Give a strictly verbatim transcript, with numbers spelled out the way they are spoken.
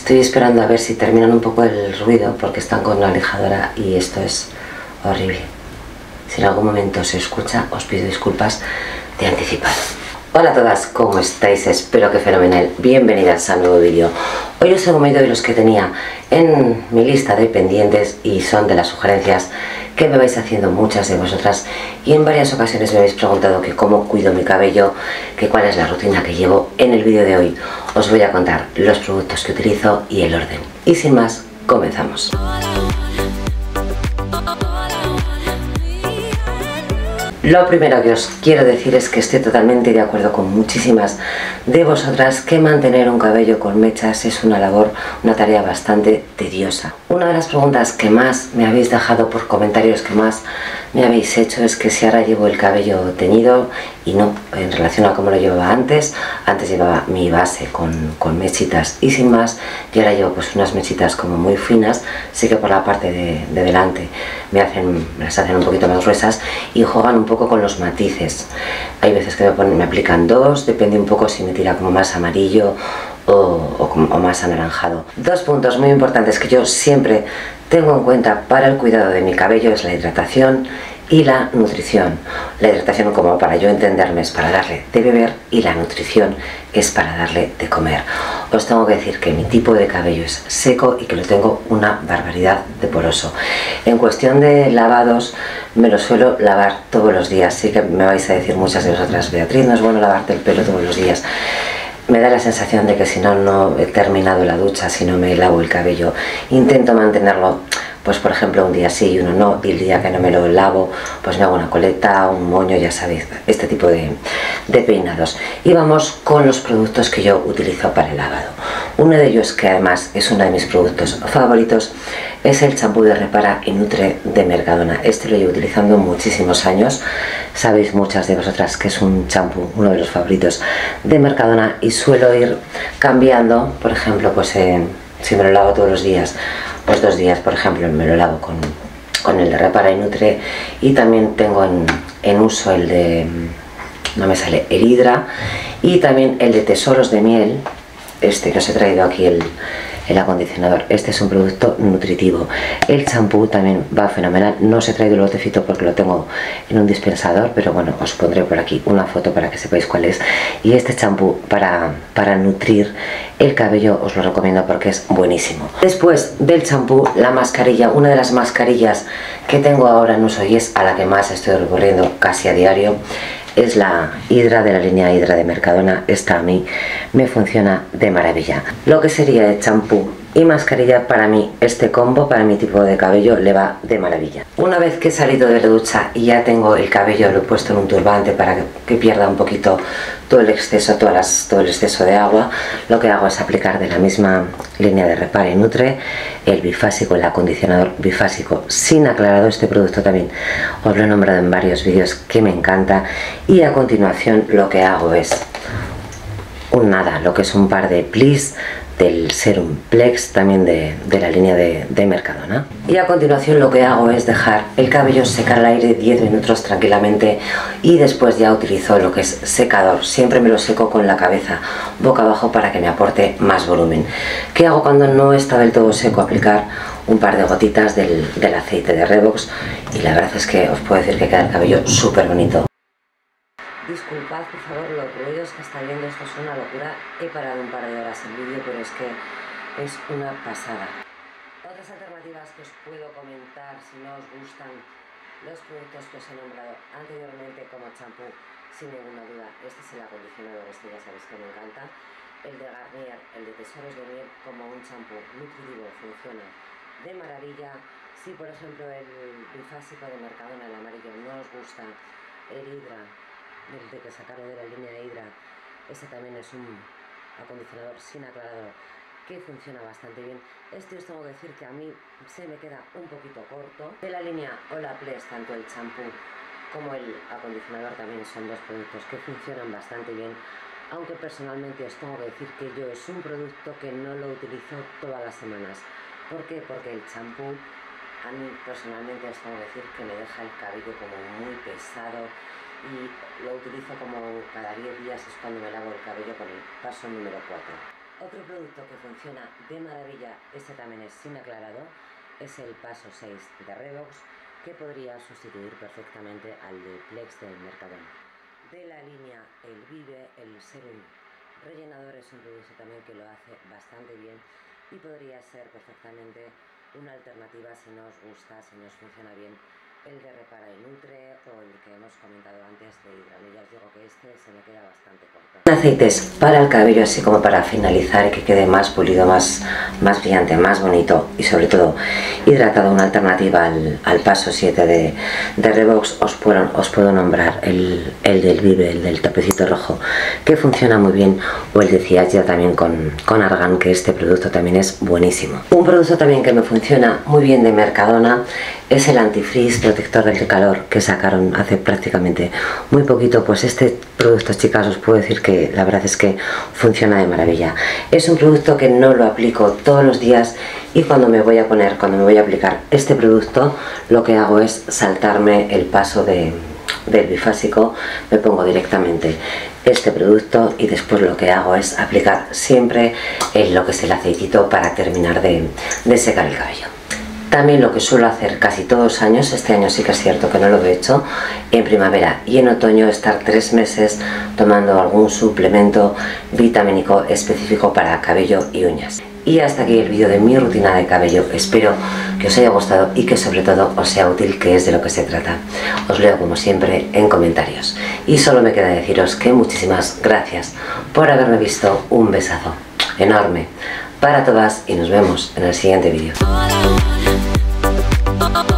Estoy esperando a ver si terminan un poco el ruido porque están con la lijadora y esto es horrible. Si en algún momento se escucha, os pido disculpas de anticipado. Hola a todas, ¿cómo estáis? Espero que fenomenal. Bienvenidas a un nuevo vídeo. Hoy os he comido los que tenía en mi lista de pendientes y son de las sugerencias que me vais haciendo muchas de vosotras y en varias ocasiones me habéis preguntado que cómo cuido mi cabello, que cuál es la rutina que llevo. En el vídeo de hoy os voy a contar los productos que utilizo y el orden. Y sin más, comenzamos. Lo primero que os quiero decir es que estoy totalmente de acuerdo con muchísimas de vosotras que mantener un cabello con mechas es una labor, una tarea bastante tediosa. Una de las preguntas que más me habéis dejado por comentarios que más me habéis hecho es que si ahora llevo el cabello teñido, y no, en relación a cómo lo llevaba antes. Antes llevaba mi base con, con mechitas y sin más, y ahora llevo pues unas mechitas como muy finas. Sí que por la parte de, de delante me hacen, me las hacen un poquito más gruesas y juegan un poco con los matices. Hay veces que me, ponen, me aplican dos, depende un poco si me tira como más amarillo o, o, o más anaranjado. Dos puntos muy importantes que yo siempre tengo en cuenta para el cuidado de mi cabello es la hidratación y la nutrición. La hidratación, como para yo entenderme, es para darle de beber y la nutrición es para darle de comer. Os tengo que decir que mi tipo de cabello es seco y que lo tengo una barbaridad de poroso. En cuestión de lavados, me lo suelo lavar todos los días. Sí que me vais a decir muchas de vosotras, Beatriz, no es bueno lavarte el pelo todos los días. Me da la sensación de que si no, no he terminado la ducha, si no me lavo el cabello. Intento mantenerlo, pues por ejemplo un día sí y uno no, y el día que no me lo lavo pues me hago una coleta, un moño, ya sabéis, este tipo de, de peinados. Y vamos con los productos que yo utilizo para el lavado. Uno de ellos, que además es uno de mis productos favoritos, es el champú de Repara y Nutre de Mercadona. Este lo llevo utilizando muchísimos años. Sabéis muchas de vosotras que es un champú, uno de los favoritos de Mercadona, y suelo ir cambiando. Por ejemplo, pues eh, si me lo lavo todos los días, pues dos días, por ejemplo, me lo lavo con, con el de Repara y Nutre, y también tengo en, en uso el de, no me sale, el Hydra, y también el de Tesoros de Miel, este que os he traído aquí, el, el acondicionador. Este es un producto nutritivo. El champú también va fenomenal. No os he traído el botecito porque lo tengo en un dispensador, pero bueno, os pondré por aquí una foto para que sepáis cuál es. Y este champú para, para nutrir el cabello os lo recomiendo porque es buenísimo. Después del champú, la mascarilla, una de las mascarillas que tengo ahora en uso y es a la que más estoy recurriendo casi a diario, es la Hydra de la línea Hydra de Mercadona. Esta a mí me funciona de maravilla. Lo que sería el champú y mascarilla, para mí este combo, para mi tipo de cabello, le va de maravilla. Una vez que he salido de la ducha y ya tengo el cabello, lo he puesto en un turbante para que, que pierda un poquito todo el exceso, todas las, todo el exceso de agua, lo que hago es aplicar de la misma línea de Repara y Nutre el bifásico, el acondicionador bifásico sin aclarado. Este producto también os lo he nombrado en varios vídeos, que me encanta. Y a continuación lo que hago es un nada, lo que es un par de plis del Serum Plex, también de, de la línea de, de Mercadona. Y a continuación lo que hago es dejar el cabello secar al aire diez minutos tranquilamente, y después ya utilizo lo que es secador. Siempre me lo seco con la cabeza boca abajo para que me aporte más volumen. ¿Qué hago cuando no está del todo seco? Aplicar un par de gotitas del, del aceite de Revox, y la verdad es que os puedo decir que queda el cabello súper bonito. Disculpad por favor los ruidos que está viendo, esto es una locura. He parado un par de horas el vídeo, pero es que es una pasada. Otras alternativas que os puedo comentar si no os gustan los productos que os he nombrado anteriormente como champú, sin ninguna duda, este es el acondicionador, este ya sabéis que me encanta. El de Garnier, el de Tesoros de Miel, como un champú nutritivo, funciona de maravilla. Si por ejemplo el bifásico de Mercadona, el amarillo, no os gusta, el Hydra, desde que sacaron de la línea Hydra, este también es un acondicionador sin aclarador que funciona bastante bien. Este os tengo que decir que a mí se me queda un poquito corto. De la línea Olaplex, tanto el champú como el acondicionador también son dos productos que funcionan bastante bien, aunque personalmente os tengo que decir que yo es un producto que no lo utilizo todas las semanas. ¿Por qué? Porque el champú a mí personalmente os tengo que decir que me deja el cabello como muy pesado, y lo utilizo como cada diez días, es cuando me lavo el cabello con el paso número cuatro. Otro producto que funciona de maravilla, este también es sin aclarado, es el paso seis de Redox, que podría sustituir perfectamente al de Plex del Mercadona. De la línea El Vive, el Serum rellenador es un producto también que lo hace bastante bien y podría ser perfectamente una alternativa si no os gusta, si no os funciona bien el de Repara y Nutre o el que hemos comentado antes de Hidral. Ya os digo que este se me queda bastante corto. Aceites para el cabello, así como para finalizar y que quede más pulido, más, más brillante, más bonito y sobre todo hidratado. Una alternativa al, al paso siete de, de Redox, os puedo, os puedo nombrar el, el del Vive, el del tapecito rojo, que funciona muy bien, o el de Ciacia también con, con argán, que este producto también es buenísimo. Un producto también que me funciona muy bien de Mercadona es el antifreeze protector del calor, que sacaron hace prácticamente muy poquito. Pues este producto, chicas, os puedo decir que la verdad es que funciona de maravilla. Es un producto que no lo aplico todos los días y cuando me voy a poner, cuando me voy a aplicar este producto, lo que hago es saltarme el paso de, del bifásico, me pongo directamente este producto y después lo que hago es aplicar siempre el, lo que es el aceitito para terminar de, de secar el cabello. También lo que suelo hacer casi todos los años, este año sí que es cierto que no lo he hecho, en primavera y en otoño estar tres meses tomando algún suplemento vitamínico específico para cabello y uñas. Y hasta aquí el vídeo de mi rutina de cabello. Espero que os haya gustado y que sobre todo os sea útil, que es de lo que se trata. Os leo como siempre en comentarios. Y solo me queda deciros que muchísimas gracias por haberme visto. Un besazo enorme para todas y nos vemos en el siguiente vídeo. Oh,